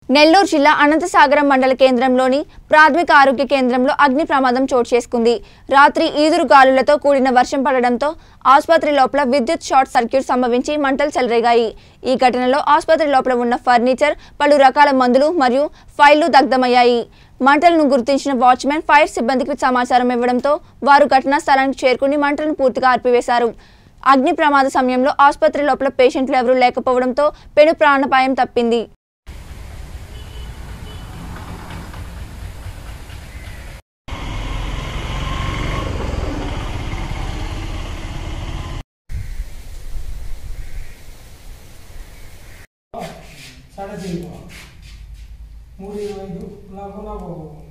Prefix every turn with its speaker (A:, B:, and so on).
A: నెల్లూరు జిల్లా అనంతసాగరం మండల కేంద్రంలోని ప్రాథమిక ఆరోగ్య కేంద్రంలో అగ్ని ప్రమాదం చోటు చేసుకుంది. రాత్రి ఈదురు గాలులతో కూడిన వర్షం పడడంతో ఆసుపత్రి లోపల విద్యుత్ షార్ట్ సర్క్యూట్ సంభవించి మంటలు చెలరేగాయి. ఈ ఘటనలో ఆసుపత్రి లోపల ఉన్న ఫర్నిచర్, పలు రకాల మందులు మరియు ఫైళ్లు దగ్ధమయ్యాయి. మంటలను గుర్తించిన వాచ్మెన్ ఫైర్ సిబ్బందికి సమాచారం ఇవ్వడంతో వారు ఘటనా స్థలానికి చేరుకుని మంటలను పూర్తిగా ఆర్పివేశారు. అగ్ని ప్రమాద సమయంలో ఆసుపత్రి లోపల పేషెంట్లు ఎవరూ లేకపోవడంతో పెను ప్రాణాపాయం తప్పింది.
B: साढ़े 3 3:25 लागू